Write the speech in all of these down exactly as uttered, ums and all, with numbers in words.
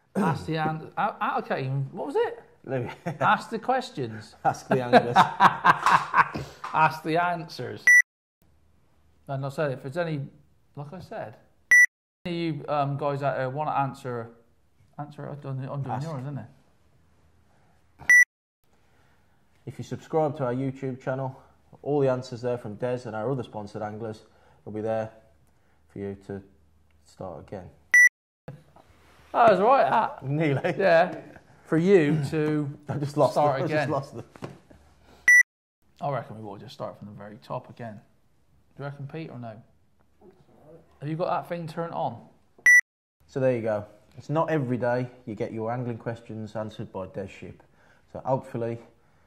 Ask the answers. Okay, what was it? Ask the questions. Ask the anglers. Ask the answers. And I said, if there's any, like I said, any of you um, guys out there want to answer, answer it, I'm doing, I'm doing yours, isn't it? If you subscribe to our YouTube channel, all the answers there from Des and our other sponsored anglers will be there for you to start again. That was right, that. Nearly. Yeah. For you to I just lost start them. again. I just lost them. I reckon we will just start from the very top again. Do you reckon, Pete, or no? Have you got that thing turned on? So there you go. It's not every day you get your angling questions answered by Des Ship. So hopefully...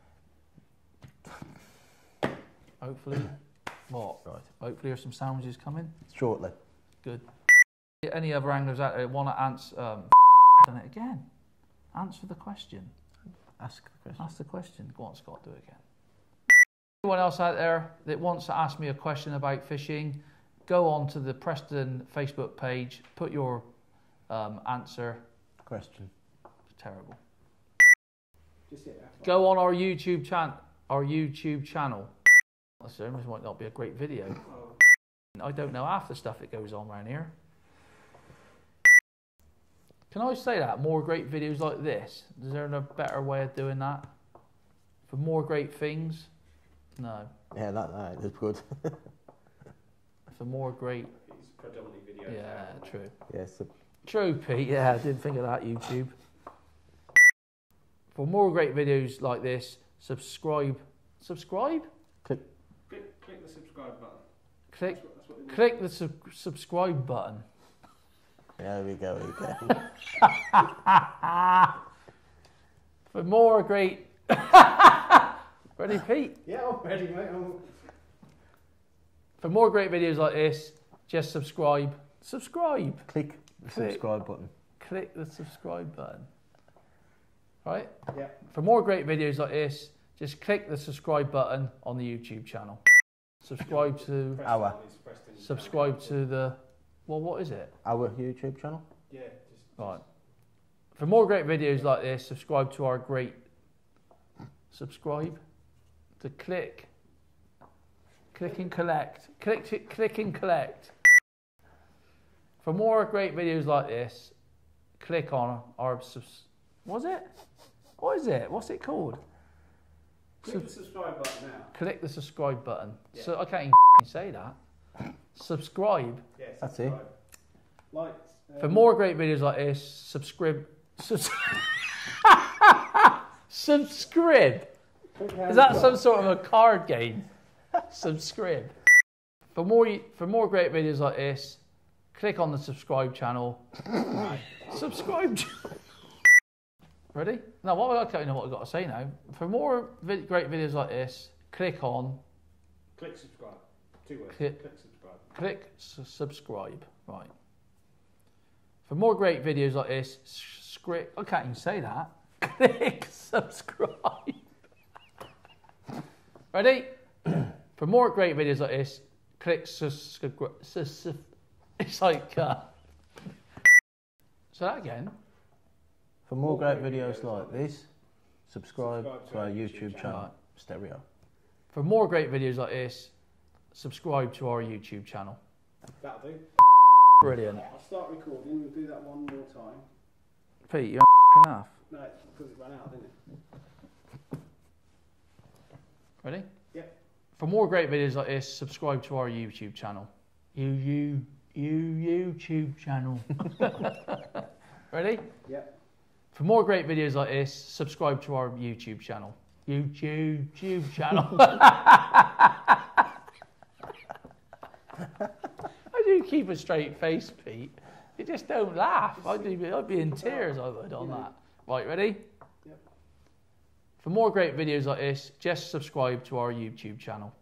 Hopefully... What? Right. Hopefully there's some sandwiches coming? Shortly. Good. Any other anglers out there want to answer... Um, done it again. Answer the question. Ask the question. Ask the question. Go on, Scott, do it again. Anyone else out there that wants to ask me a question about fishing, go on to the Preston Facebook page, put your um, answer. Question. It's terrible. Just hit that. Go on our YouTube channel. Our YouTube channel. This might not be a great video. I don't know half the stuff that goes on around here. Can I say that? More great videos like this. Is there a better way of doing that? For more great things? No. Yeah, that, that is good. For more great... It's predominantly video. Yeah, true. Yes. Yeah, True, Pete. Yeah, I didn't think of that, YouTube. For more great videos like this, subscribe. Subscribe? click. Click, click the subscribe button. Click, That's what, that's what click the sub subscribe button. Yeah, there we go. There we go. For more great... Ready, Pete? Yeah, I'm ready, mate. I'm... For more great videos like this, just subscribe. Subscribe. Click the Click. subscribe button. Click the subscribe button. Right? Yeah. For more great videos like this, just click the subscribe button on the YouTube channel. Subscribe to... Preston Our. is Preston. Subscribe to the... Well, what is it? Our YouTube channel. Yeah, just... Right. For more great videos like this, subscribe to our great... Subscribe? To click. Click and collect. Click, to, click and collect. For more great videos like this, click on our... Subs what's it? What is it? What's it called? Click Sub the subscribe button now. click the subscribe button. Yeah. So I can't even say that. Subscribe. Yeah, That's subscribe. it. Like, um, For more great videos like this, subscribe. Subs subscribe. Is that some sort of a card game? Subscribe. For more for more great videos like this, click on the subscribe channel. Subscribe. Ready? Now, what I don't know what I've got to say now. For more vid great videos like this, click on. Click subscribe. Two words. Click- Click subscribe. Click su subscribe. Right. For more great videos like this, script. I can't even say that. Click subscribe. Ready? For more great videos like this, click subscribe. It's like. Uh... So that again. For more great videos like this, subscribe Subscribe to our YouTube channel, Stereo. For more great videos like this, subscribe to our YouTube channel. That'll do. Brilliant. I'll start recording. We'll do that one more time. Pete, you're enough. No, it's because it ran out, didn't it? Ready? Yep. For more great videos like this, subscribe to our YouTube channel. You, you, you, YouTube channel. Ready? Yep. For more great videos like this, subscribe to our YouTube channel. YouTube, YouTube channel. I do keep a straight face, Pete. You just don't laugh. I'd be, I'd be in tears I would on that. Right, ready? Yep. For more great videos like this, just subscribe to our YouTube channel.